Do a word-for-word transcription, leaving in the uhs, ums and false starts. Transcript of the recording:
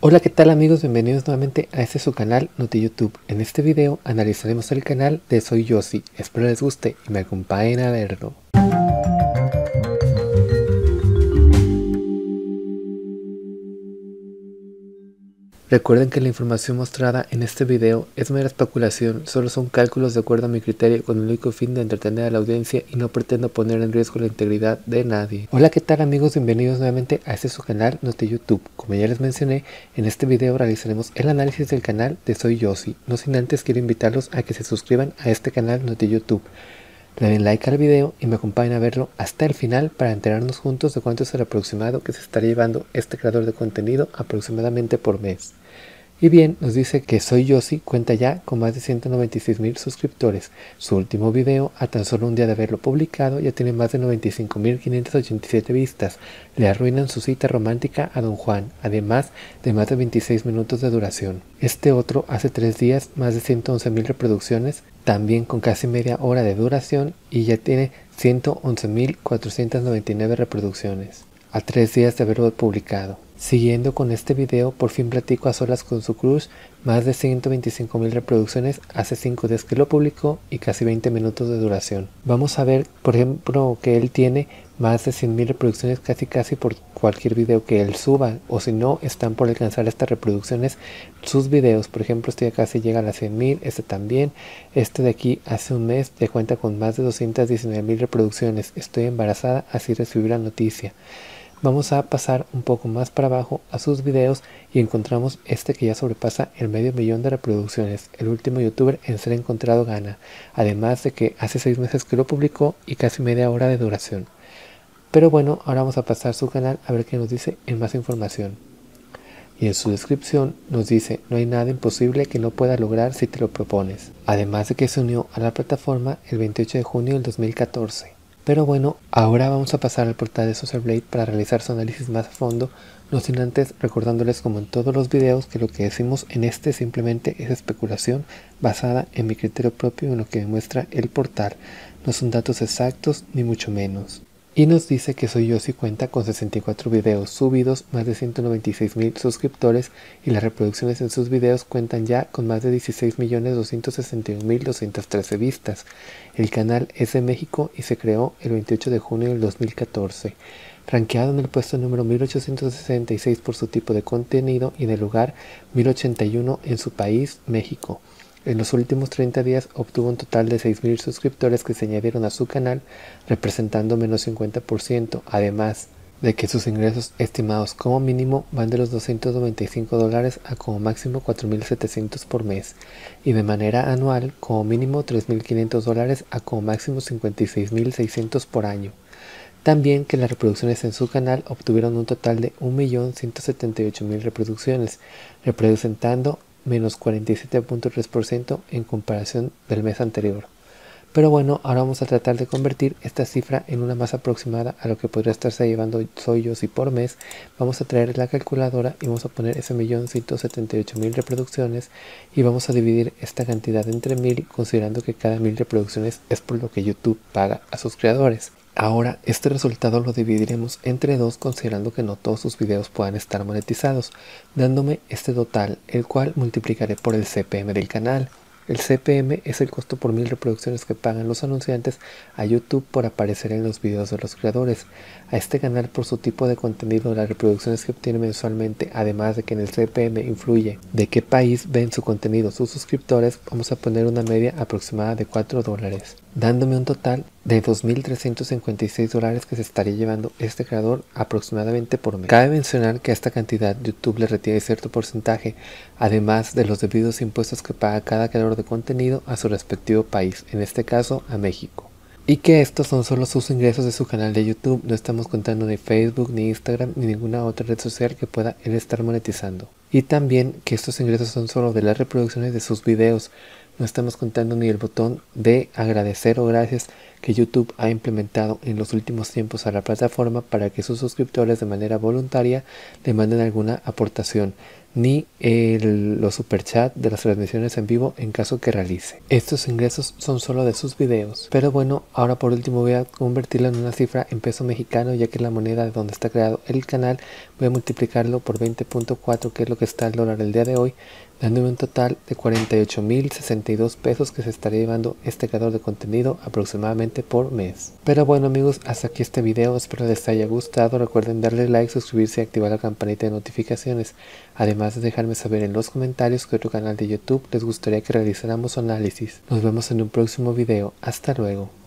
Hola, ¿qué tal amigos? Bienvenidos nuevamente a este su canal NotiYouTube. En este video analizaremos el canal de Soy Yoshi. Espero les guste y me acompañen a verlo. Recuerden que la información mostrada en este video es mera especulación, solo son cálculos de acuerdo a mi criterio con el único fin de entretener a la audiencia y no pretendo poner en riesgo la integridad de nadie. Hola, ¿qué tal amigos? Bienvenidos nuevamente a este su canal NotiYouTube. Como ya les mencioné, en este video realizaremos el análisis del canal de Soy Yoshi. No sin antes quiero invitarlos a que se suscriban a este canal NotiYouTube. Le den like al video y me acompañen a verlo hasta el final para enterarnos juntos de cuánto es el aproximado que se estará llevando este creador de contenido aproximadamente por mes. Y bien, nos dice que Soy Yoshi cuenta ya con más de ciento noventa y seis mil suscriptores. Su último video, a tan solo un día de haberlo publicado, ya tiene más de noventa y cinco mil quinientas ochenta y siete vistas. Le arruinan su cita romántica a Don Juan, además de más de veintiséis minutos de duración. Este otro, hace tres días, más de ciento once mil reproducciones, también con casi media hora de duración, y ya tiene ciento once mil cuatrocientas noventa y nueve reproducciones, a tres días de haberlo publicado. Siguiendo con este video, por fin platico a solas con su crush, más de ciento veinticinco mil reproducciones hace cinco días que lo publicó y casi veinte minutos de duración. Vamos a ver, por ejemplo, que él tiene más de cien mil reproducciones casi casi por cualquier video que él suba, o si no, están por alcanzar estas reproducciones sus videos. Por ejemplo, este ya casi llega a las cien mil, este también, este de aquí hace un mes ya cuenta con más de doscientas diecinueve mil reproducciones. Estoy embarazada, así recibí la noticia. Vamos a pasar un poco más para abajo a sus videos y encontramos este que ya sobrepasa el medio millón de reproducciones. El último youtuber en ser encontrado gana, además de que hace seis meses que lo publicó y casi media hora de duración. Pero bueno, ahora vamos a pasar a su canal a ver qué nos dice en más información. Y en su descripción nos dice: no hay nada imposible que no pueda lograr si te lo propones. Además de que se unió a la plataforma el veintiocho de junio del dos mil catorce. Pero bueno, ahora vamos a pasar al portal de Socialblade para realizar su análisis más a fondo, no sin antes recordándoles, como en todos los videos, que lo que decimos en este simplemente es especulación basada en mi criterio propio y en lo que demuestra el portal. No son datos exactos ni mucho menos. Y nos dice que Soy Yoshi cuenta con sesenta y cuatro videos subidos, más de ciento noventa y seis mil suscriptores, y las reproducciones en sus videos cuentan ya con más de dieciséis millones doscientos sesenta y un mil doscientas trece vistas. El canal es de México y se creó el veintiocho de junio del dos mil catorce. Rankeado en el puesto número mil ochocientos sesenta y seis por su tipo de contenido y en el lugar mil ochenta y uno en su país, México. En los últimos treinta días obtuvo un total de seis mil suscriptores que se añadieron a su canal, representando menos cincuenta por ciento, además de que sus ingresos estimados como mínimo van de los doscientos noventa y cinco dólares a como máximo cuatro mil setecientos por mes, y de manera anual como mínimo tres mil quinientos dólares a como máximo cincuenta y seis mil seiscientos por año. También que las reproducciones en su canal obtuvieron un total de un millón ciento setenta y ocho mil reproducciones, representando menos cuarenta y siete punto tres por ciento en comparación del mes anterior. Pero bueno, ahora vamos a tratar de convertir esta cifra en una más aproximada a lo que podría estarse llevando Soy Yoshi por mes. Vamos a traer la calculadora y vamos a poner ese millón ciento setenta y ocho mil reproducciones y vamos a dividir esta cantidad entre mil, considerando que cada mil reproducciones es por lo que YouTube paga a sus creadores. Ahora, este resultado lo dividiremos entre dos, considerando que no todos sus videos puedan estar monetizados, dándome este total, el cual multiplicaré por el C P M del canal. El C P M es el costo por mil reproducciones que pagan los anunciantes a YouTube por aparecer en los videos de los creadores. A este canal, por su tipo de contenido, las reproducciones que obtiene mensualmente, además de que en el C P M influye de qué país ven su contenido sus suscriptores, vamos a poner una media aproximada de cuatro dólares, dándome un total de dos mil trescientos cincuenta y seis dólares que se estaría llevando este creador aproximadamente por mes. Cabe mencionar que a esta cantidad YouTube le retiene cierto porcentaje, además de los debidos impuestos que paga cada creador de contenido a su respectivo país, en este caso a México. Y que estos son solo sus ingresos de su canal de YouTube, no estamos contando ni Facebook, ni Instagram, ni ninguna otra red social que pueda él estar monetizando. Y también que estos ingresos son solo de las reproducciones de sus videos, no estamos contando ni el botón de agradecer o gracias que YouTube ha implementado en los últimos tiempos a la plataforma para que sus suscriptores de manera voluntaria le manden alguna aportación. ni el, los superchats de las transmisiones en vivo en caso que realice. Estos ingresos son solo de sus videos. Pero bueno, ahora por último voy a convertirlo en una cifra en peso mexicano, ya que es la moneda de donde está creado el canal. Voy a multiplicarlo por veinte punto cuatro, que es lo que está el dólar el día de hoy, dándome un total de cuarenta y ocho mil sesenta y dos pesos que se estaría llevando este creador de contenido aproximadamente por mes. Pero bueno amigos, hasta aquí este video, espero les haya gustado. Recuerden darle like, suscribirse y activar la campanita de notificaciones, además de dejarme saber en los comentarios qué otro canal de YouTube les gustaría que realizáramos análisis. Nos vemos en un próximo video, hasta luego.